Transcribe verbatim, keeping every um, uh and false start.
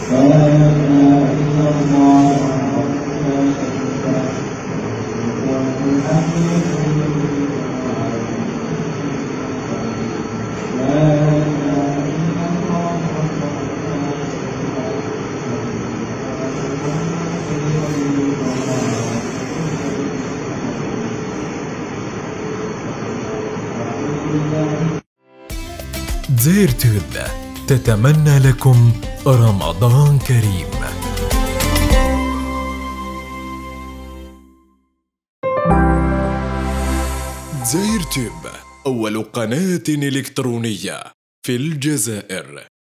زير تيوب تتمنى لكم رمضان كريم. زير تيوب أول قناة إلكترونية في الجزائر.